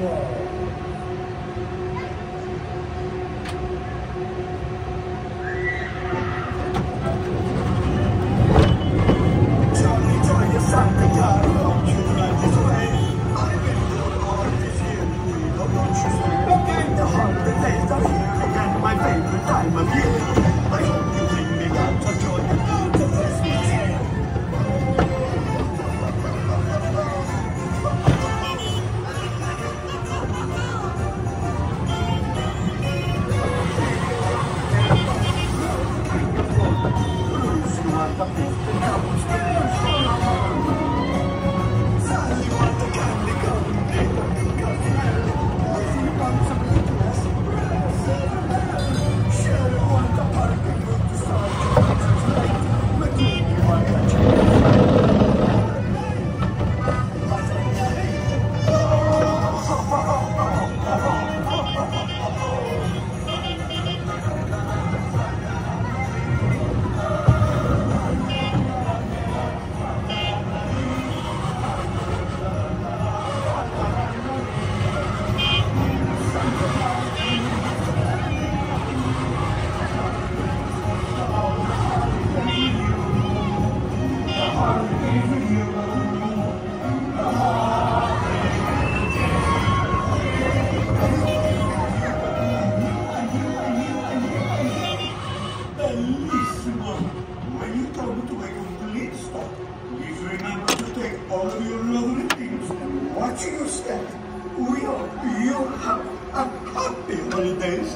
Bellissimo! When you come to a complete stop, please remember to take all of your lovely things and watch your step. We hope you have a happy holidays.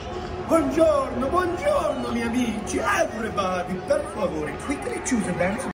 Buongiorno, buongiorno, miei amici. Everybody, per favore, quickly choose a dance.